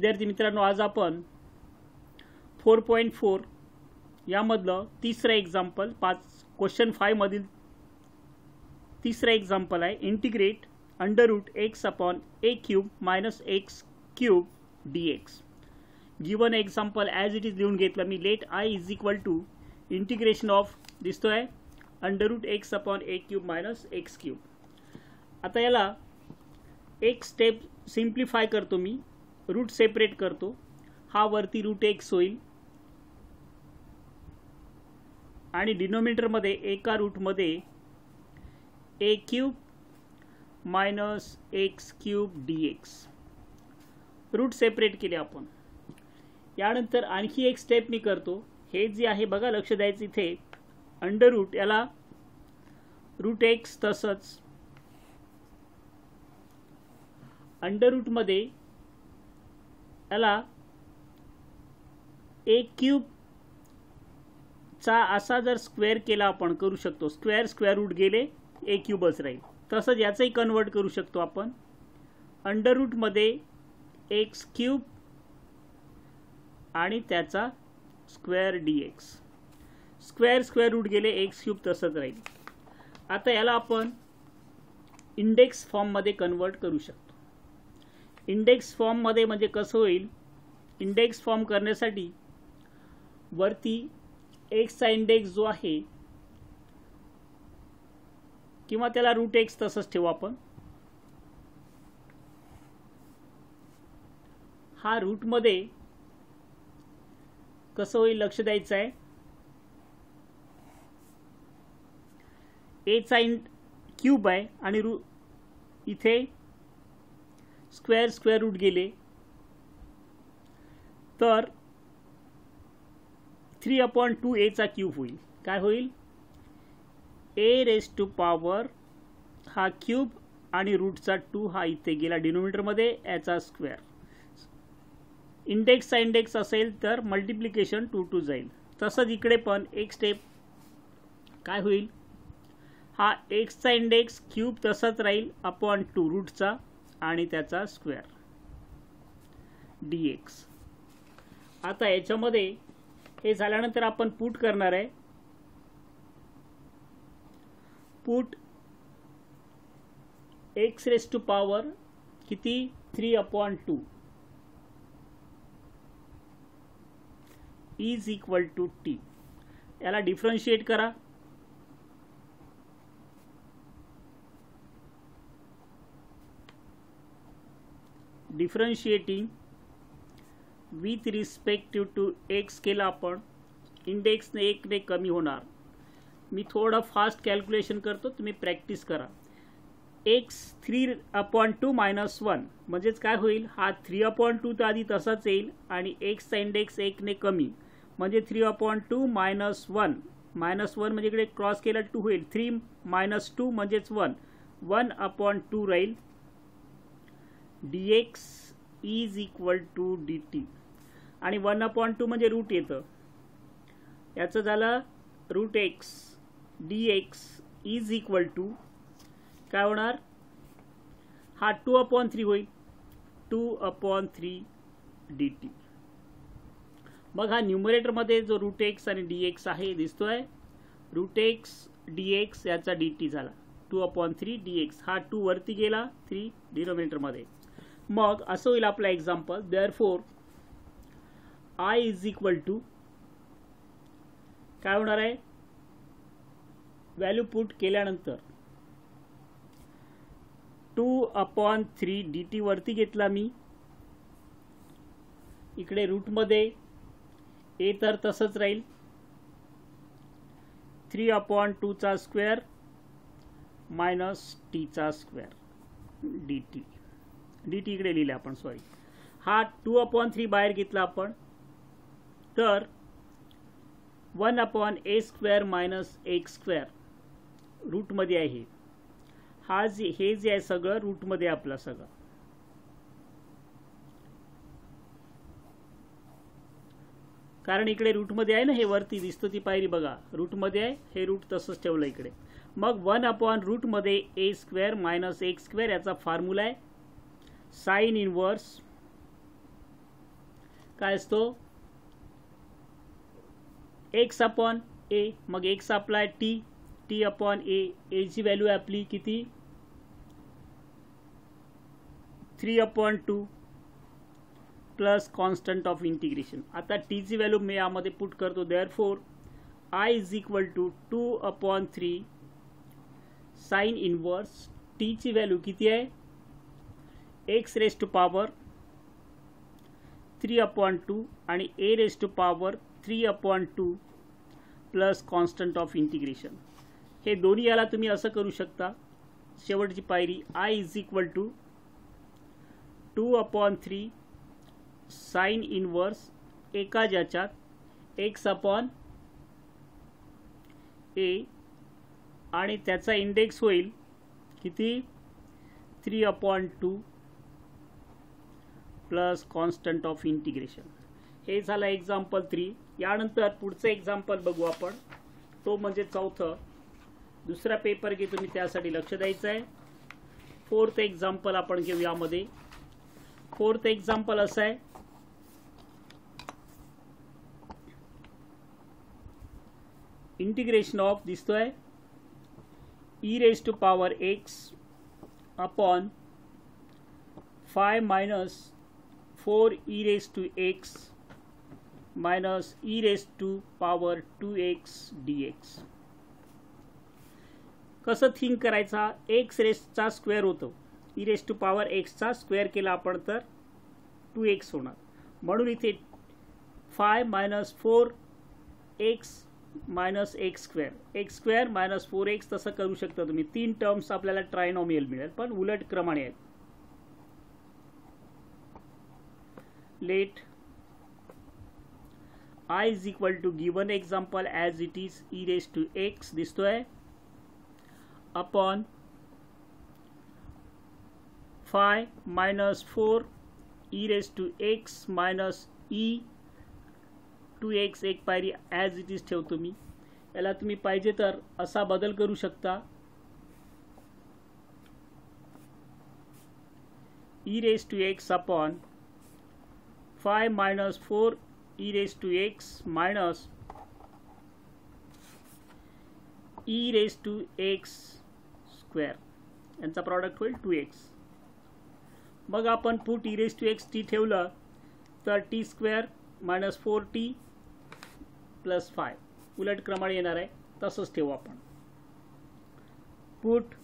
विद्यार्थी मित्रांनो, आज आपण 4.4 यामधलं तिसरं एक्झाम्पल क्वेश्चन 5 मधील तिसरं एक्झाम्पल आहे. Integrate √x upon a cube minus x cube dx. Given example as it is लिहून घेतलं मी. Let i is equal to integration of दिसतोय √x upon a cube minus x cube. आता याला एक स्टेप सिम्प्लिफाय करतो मी, route separate करतो. हा वरती √x होईल आणि डिनोमिनेटरमध्ये एका रूटमध्ये a cube minus x cube dx. Root separate केले आपण. यानंतर आणखी एक स्टेप मी करतो. हे जे आहे बघा, लक्ष द्यायचं इथे, अंडर रूट याला √x तसंच अंडर रूटमध्ये याला a क्यूब चा असा जर स्क्वेअर केला आपण, करू शकतो. स्क्वेअर रूट गेले a क्यूबच राहील. तसंच याचंही कन्वर्ट करू शकतो आपण. अंडर रूटमध्ये x क्यूब आणि त्याचा स्क्वेअर dx. स्क्वेअर रूट गेले x क्यूब तसंच राहील. आता याला आपण इंडेक्स फॉर्ममध्ये कन्वर्ट करू शकतो. इंडेक्स फॉर्ममध्ये म्हणजे कसं होईल, इंडेक्स फॉर्म करण्यासाठी वरती x चा इंडेक्स जो आहे, किंवा त्याला √x तसंच ठेवू आपण. हा रूटमध्ये कसं होईल लक्ष द्यायचं आहे. a चा क्यूब आहे आणि इथे स्क्वेअर रूट गेले तर 3/2 a चा क्यूब होईल. काय होईल, a रेज टू पॉवर हा क्यूब आणि रूटचा 2 हा इथे गेला डिनोमिनेटरमध्ये, याचा स्क्वेअर. इंडेक्सचा इंडेक्स असेल तर मल्टिप्लिकेशन 2 जाईल. तसंच इकडे पण एक स्टेप काय होईल, हा x चा इंडेक्स क्यूब तसंच राहील अपॉन 2 रूटचा आणि त्याचा स्क्वेअर dx. आता याच्यामध्ये हे झाल्यानंतर आपण पुट करणार आहे. Put x raise to power किती, 3/2 इज इक्वल टू t. याला डिफरन्शिएट करा. Differentiating with respective to x केला आपण. इंडेक्सने 1 ने कमी होणार. मी थोडं फास्ट कॅल्क्युलेशन करतो, तुम्ही प्रॅक्टिस करा. x 3/2 मायनस 1 म्हणजेच काय होईल, हा 3/2 तर आधी तसाच येईल आणि x चा इंडेक्स 1 ने कमी म्हणजे 3/2 मायनस 1. मायनस 1 म्हणजे इकडे क्रॉस केला 2 होईल. 3 मायनस 2 म्हणजेच 1. 1/2 राहील. dx is equal to dt. आणि 1/2 म्हणजे रूट येतं. याचं झालं √x. dx is equal to काय होणार, हा 2/3 होईल. 2/3 dt. मग हा न्यूमरेटरमध्ये जो √x आणि dx आहे दिसतोय, √x dx याचा dt झाला 2/3 dx. हा 2 वरती गेला, 3 डिनोमिनेटरमध्ये. मग असं होईल आपला example. Therefore i is equal to काय होणार आहे, व्हॅल्यू पुट केल्यानंतर 2/3 dt वरती घेतला मी. इकडे रूटमध्ये a तर तसंच राहील. 3/2 चा स्क्वेअर मायनस t चा स्क्वेअर dt. dt इकडे लिहिले आपण, सॉरी. हा 2/3 बाहेर घेतला आपण तर 1/a² मायनस x² रूटमध्ये आहे. हे जे आहे सगळं रूटमध्ये आपलं सगळं. कारण इकडे रूटमध्ये आहे ना, हे वरती दिसतो ती पायरी बघा, रूटमध्ये आहे. हे रूट तसंच ठेवलं इकडे. मग 1/रूटमध्ये a² मायनस x² याचा फॉर्म्युला आहे साइन इनवर्स काय असतो एक्स अपॉन ए. मग X apply T, T upon A. एची व्हॅल्यू आहे आपली किती 3/2 प्लस कॉन्स्टंट ऑफ इंटिग्रेशन. आता टीची व्हॅल्यू मी यामध्ये पुट करतो. Therefore I is equal to 2/3 sine inverse. टीची व्हॅल्यू किती आहे एक्स रेज टू पॉवर 3/2 आणि A raise to power 3/2 plus constant of integration. हे दोन्ही याला तुम्ही असं करू शकता. शेवटची पायरी I is equal to 2/3 sine inverse एका ज्याच्यात एक्स अपॉन ए आणि त्याचा इंडेक्स होईल किती 3/2 प्लस कॉन्स्टंट ऑफ इंटिग्रेशन. हे झालं एक्झाम्पल 3. यानंतर पुढचं एक्झाम्पल बघू आपण, तो म्हणजे चौथं. दुसरा पेपर घे तुम्ही, त्यासाठी लक्ष द्यायचं आहे. फोर्थ एक्झाम्पल आपण घेऊ. यामध्ये फोर्थ एक्झाम्पल असं आहे, इंटिग्रेशन ऑफ दिसतोय E raise to power X upon 5 minus 4 E raise to X minus E raise to power 2x dx. कसं थिंक करायचा, एक्स रेजचा स्क्वेअर होतो, ई रेज टू पॉवर एक्सचा स्क्वेअर केला आपण तर 2x होणार. म्हणून इथे 5 minus 4x minus x square minus 4x तसं करू शकता तुम्ही. 3 टर्म्स आपल्याला ट्रायनॉमियल मिळेल, पण उलट क्रमाने आहेत. Let I is equal to given example as it is e raised to x दिसतोय upon 5 minus 4 e raised to x minus e 2x एक पायरी as it is ठेवतो मी. याला तुम्ही पाहिजे तर असा बदल करू शकता. e raised to x upon 5 minus 4 e raised to x minus e raised to x square यांचा प्रॉडक्ट होईल 2x. मग आपण put e raised to x t ठेवलं तर t square minus 4t plus 5 उलट क्रमाने येणार आहे. तसंच ठेवू आपण. Put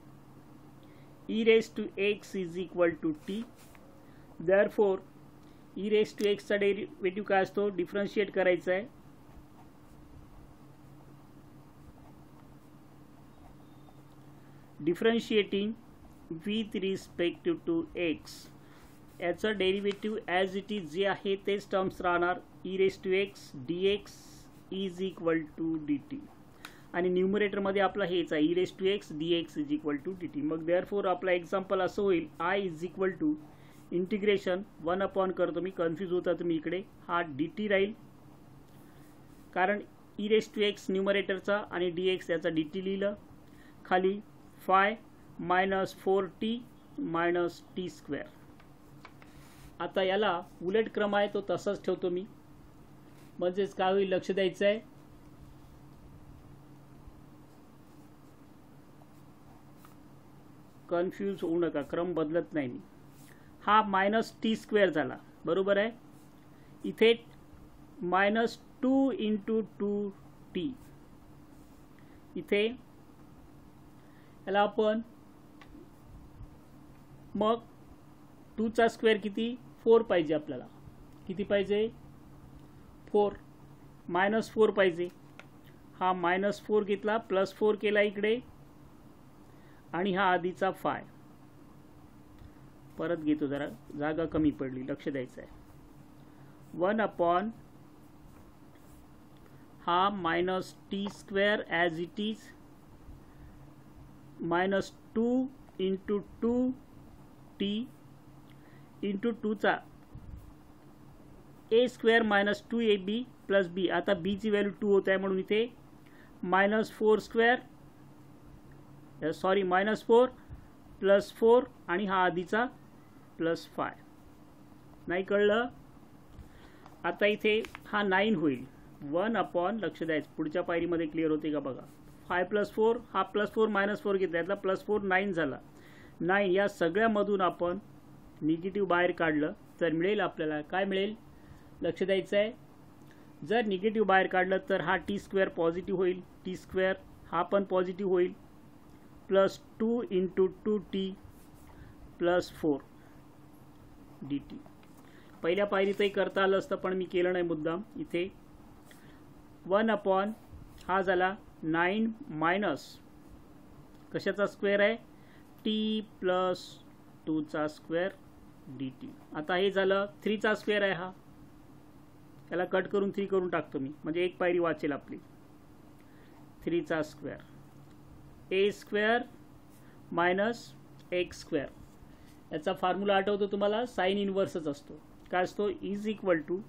e raised to x is equal to t. therefore e raised to x चा डेरिव्हेटिव्ह काय असतो, डिफरन्शिएट करायचा आहे. Differentiating with respect to x. याचं डेरिव्हेटिव्ह ॲज इट इज जे आहे तेच टर्म्स राहणार. e raised to x dx is equal to dt. आणि न्यूमरेटरमध्ये आपला हेच आहे e raised to x dx is equal to dt. मग देअरफॉर आपला एक्झाम्पल असं होईल I is equal to integration 1 करतो मी, कन्फ्यूज होता तुम्ही इकडे. हा dt राहील कारण e raised to x न्यूमरेटरचा आणि dx याचा dt लिहिलं. खाली 5 minus 4t minus t square. आता याला उलट क्रम आहे तो तसाच ठेवतो मी. म्हणजेच काय होईल लक्ष द्यायचं आहे. कन्फ्यूज होऊ नका, क्रम बदलत नाही मी. हा मायनस टी स्क्वेअर झाला, बरोबर आहे. इथे मायनस 2 इंटू 2t. इथे याला आपण मग 2 चा स्क्वेअर किती 4 पाहिजे आपल्याला. किती पाहिजे 4. मायनस 4 पाहिजे. हा मायनस 4 घेतला, प्लस 4 केला इकडे आणि हा आधीचा 5 परत घेतो. जरा जागा कमी पडली, लक्ष द्यायचं आहे. 1 अपॉन हा minus t square as it is minus 2 into 2t into 2चा a square minus 2ab plus b. आता b ची व्हॅल्यू 2 होत आहे म्हणून इथे minus 4 square sorry minus 4 plus 4 आणि हा आधीचा प्लस 5. नाही कळलं आता इथे हा 9 होईल 1 अपॉन, लक्ष द्यायचं पुढच्या पायरीमध्ये क्लिअर होते का बघा. 5 + 4 हा +4 -4 घेतला, यातला +4 9 झाला. 9 या सगळ्यामधून आपण निगेटिव्ह बाहेर काढलं तर मिळेल आपल्याला, काय मिळेल लक्ष द्यायचं आहे. जर निगेटिव्ह बाहेर काढलं तर हा t² पॉझिटिव्ह होईल, t² हा पण पॉझिटिव्ह होईल, +2 × 2t + 4 dt. पहिल्या पायरीतही करता आलं असतं पण मी केलं नाही मुद्दाम. इथे 1 अपॉन हा झाला 9 मायनस कशाचा स्क्वेअर आहे, t + 2चा स्क्वेअर dt. आता हे झालं 3चा स्क्वेअर आहे, हा त्याला कट करून 3 करून टाकतो मी, म्हणजे एक पायरी वाचेल आपली. 3चा स्क्वेअर a² - x². याचा फॉर्म्युला आठवतो तुम्हाला, साइन इनवर्सच असतो. काय असतो, =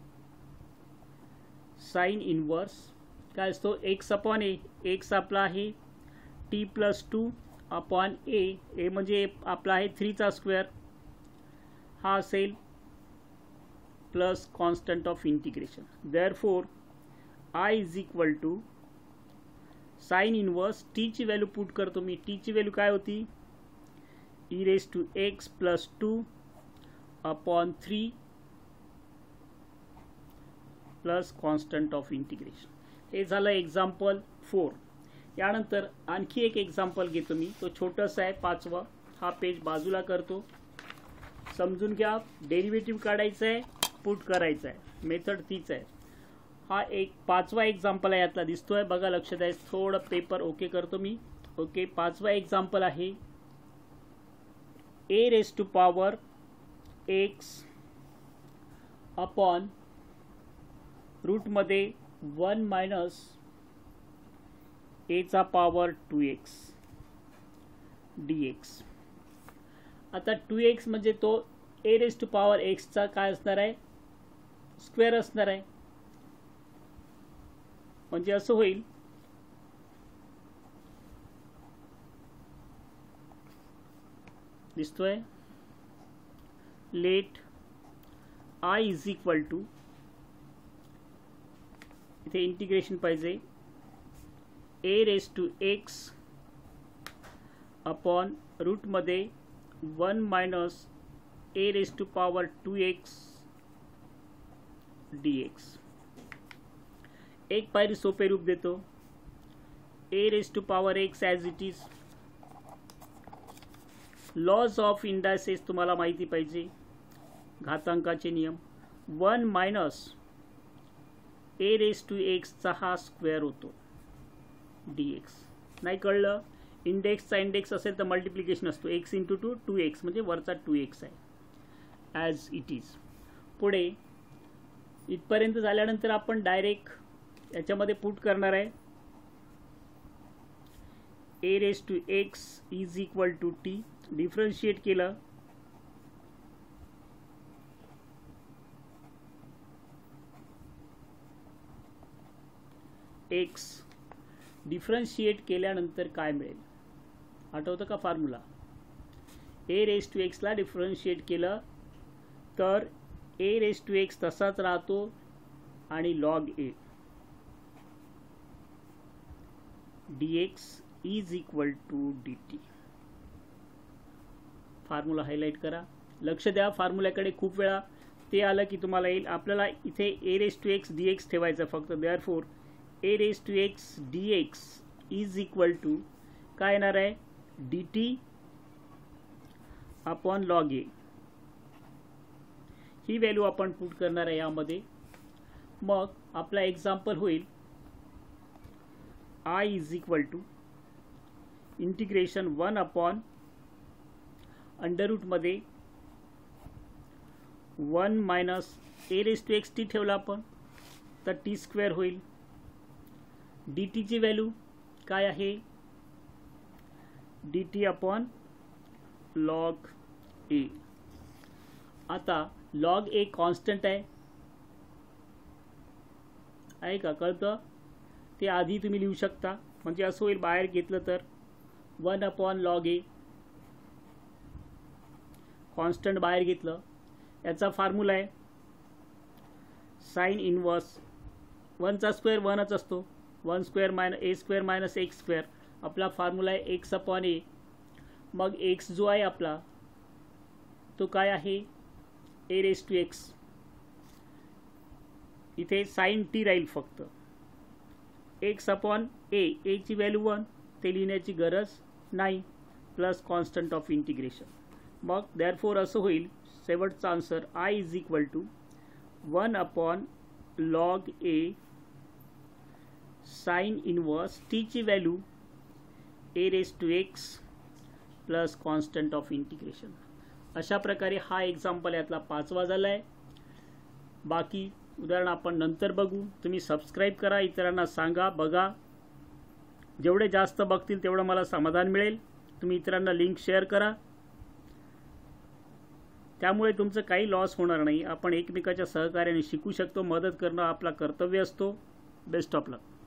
साइन इनवर्स काय असतो, x/a. x आपला आहे t + 2/a. a म्हणजे आपला आहे 3चा स्क्वेअर, हा असेल plus constant of integration. Therefore I = sine inverse t ची व्हॅल्यू पुट करतो मी. t ची व्हॅल्यू काय होती, e⁻x + 2/3 plus constant of integration. हे झालं एक्झाम्पल 4. यानंतर आणखी एक एक्झाम्पल घेतो मी, तो छोटंसं आहे 5वं. हा पेज बाजूला करतो, समजून घ्या. डेरिव्हेटिव्ह काढायचं आहे, पुट करायचं आहे, मेथड तीच आहे. हा एक 5वा एक्झाम्पल आहे, यातला दिसतोय बघा, लक्ष द्यायचं. थोडं पेपर ओके करतो मी. ओके, 5वा एक्झाम्पल आहे a⁻x अपॉन रूटमध्ये 1 - a⁻2x dx. आता 2x म्हणजे तो a⁻x चा काय असणार आहे, स्क्वेअर असणार आहे. म्हणजे असं होईल, दिसतोय. लेट I = इथे इंटिग्रेशन पाहिजे, a⁻x अपॉन रूटमध्ये 1 - a⁻2x dx. एक पायरी सोपे रूप देतो, a⁻x as it is. Laws of indices तुम्हाला माहिती पाहिजे, घातांकाचे नियम. 1 - a⁻x चा हा स्क्वेअर होतो dx. नाही कळलं, इंडेक्सचा इंडेक्स असेल तर मल्टिप्लिकेशन असतो, x × 2 2x म्हणजे वरचा 2x आहे ॲज इट इज. पुढे इथपर्यंत झाल्यानंतर आपण डायरेक्ट याच्यामध्ये पुट करणार आहे. a⁻x = t. डिफरन्शिएट केलं, x डिफरन्शिएट केल्यानंतर काय मिळेल, आठवतं का फॉर्म्युला. a⁻x ला डिफरन्शिएट केलं तर a⁻x तसाच राहतो आणि log a dx = dt. Formula highlight करा, लक्ष द्या फॉर्म्युल्याकडे. खूप वेळा ते आलं की तुम्हाला येईल. आपल्याला इथे a⁻x dx ठेवायचं फक्त. देअरफॉर a⁻x dx = काय येणार आहे, dt अपॉन log a. ही व्हॅल्यू आपण पुट करणार आहे यामध्ये. मग आपला एक्झाम्पल होईल I = इंटिग्रेशन 1 अपॉन अंडर रूटमध्ये 1 - a⁻x t ठेवला आपण तर t² होईल. dt ची व्हॅल्यू काय आहे, dt अपॉन log a. आता log a कॉन्स्टंट आहे का, कळतं. ते आधी तुम्ही लिहू शकता, म्हणजे असं होईल, बाहेर घेतलं तर 1 अपॉन log a कॉन्स्टंट बाहेर घेतलं. याचा फॉर्म्युला आहे साइन इनवर्स 1चा स्क्वेअर 1च असतो, 1 square minus a square minus x square. आपला फॉर्म्युला आहे एक्स अपॉन ए. मग एक्स जो आहे आपला तो काय आहे, ए रेस टू एक्स. इथे साइन टी राहील फक्त. एक्स अपॉन ए ची व्हॅल्यू 1, ते लिहिण्याची गरज नाही, प्लस कॉन्स्टंट ऑफ इंटिग्रेशन. मग देअरफॉर असं होईल शेवटचा answer I is equal to 1 upon log a sine inverse t ची value a raise to x plus constant of integration. अशा प्रकारे हा एक्झाम्पल यातला 5वा झाला आहे. बाकी उदाहरण आपण नंतर बघू. तुम्ही सबस्क्राईब करा, इतरांना सांगा, बघा. जेवढे जास्त बघतील तेवढं मला समाधान मिळेल. तुम्ही इतरांना लिंक शेअर करा, त्यामुळे तुमचं काही लॉस होणार नाही. आपण एकमेकाच्या सहकार्याने शिकू शकतो. मदत करणं आपला कर्तव्य असतो. Best of luck.